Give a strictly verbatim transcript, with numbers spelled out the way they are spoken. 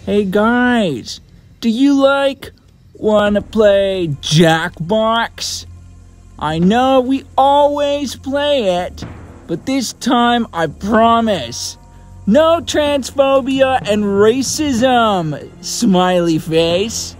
Hey guys, do you like wanna play Jackbox? I know we always play it, but this time I promise, no transphobia and racism, smiley face.